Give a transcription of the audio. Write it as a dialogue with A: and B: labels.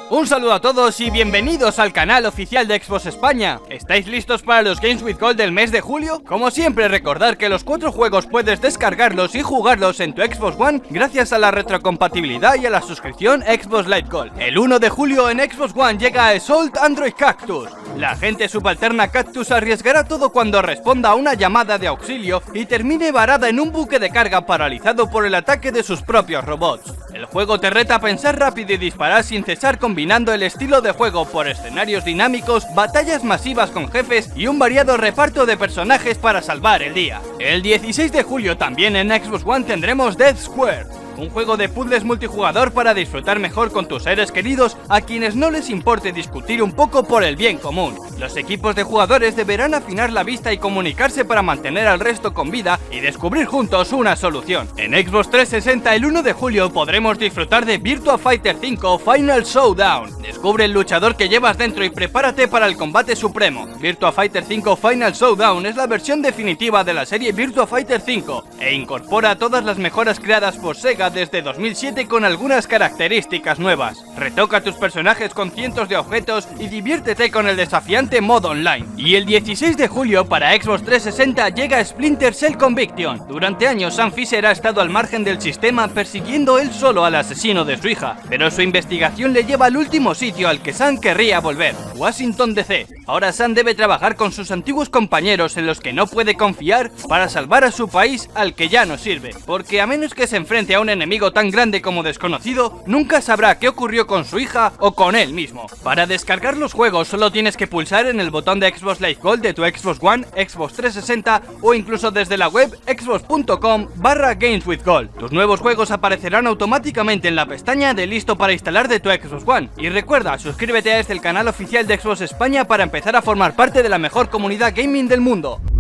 A: Un saludo a todos y bienvenidos al canal oficial de Xbox España. ¿Estáis listos para los Games with Gold del mes de julio? Como siempre, recordad que los 4 juegos puedes descargarlos y jugarlos en tu Xbox One gracias a la retrocompatibilidad y a la suscripción Xbox Live Gold. El 1 de julio en Xbox One llega Assault Android Cactus. La agente subalterna Cactus arriesgará todo cuando responda a una llamada de auxilio y termine varada en un buque de carga paralizado por el ataque de sus propios robots. El juego te reta a pensar rápido y disparar sin cesar, combinando el estilo de juego por escenarios dinámicos, batallas masivas con jefes y un variado reparto de personajes para salvar el día. El 16 de julio también en Xbox One tendremos Death Square, un juego de puzzles multijugador para disfrutar mejor con tus seres queridos a quienes no les importe discutir un poco por el bien común. Los equipos de jugadores deberán afinar la vista y comunicarse para mantener al resto con vida y descubrir juntos una solución. En Xbox 360 el 1 de julio podremos disfrutar de Virtua Fighter 5 Final Showdown. Descubre el luchador que llevas dentro y prepárate para el combate supremo. Virtua Fighter 5 Final Showdown es la versión definitiva de la serie Virtua Fighter 5 e incorpora todas las mejoras creadas por Sega desde 2007 con algunas características nuevas. Retoca tus personajes con cientos de objetos y diviértete con el desafiante modo online. Y el 16 de julio para Xbox 360 llega Splinter Cell Conviction. Durante años Sam Fisher ha estado al margen del sistema persiguiendo él solo al asesino de su hija, pero su investigación le lleva al último sitio al que Sam querría volver, Washington DC. Ahora Sam debe trabajar con sus antiguos compañeros en los que no puede confiar para salvar a su país al que ya no sirve, porque a menos que se enfrente a un enemigo tan grande como desconocido, nunca sabrá qué ocurrió con su hija o con él mismo. Para descargar los juegos solo tienes que pulsar en el botón de Xbox Live Gold de tu Xbox One, Xbox 360 o incluso desde la web xbox.com/gameswithgold. Tus nuevos juegos aparecerán automáticamente en la pestaña de listo para instalar de tu Xbox One. Y recuerda, suscríbete a este canal oficial de Xbox España para empezar a formar parte de la mejor comunidad gaming del mundo.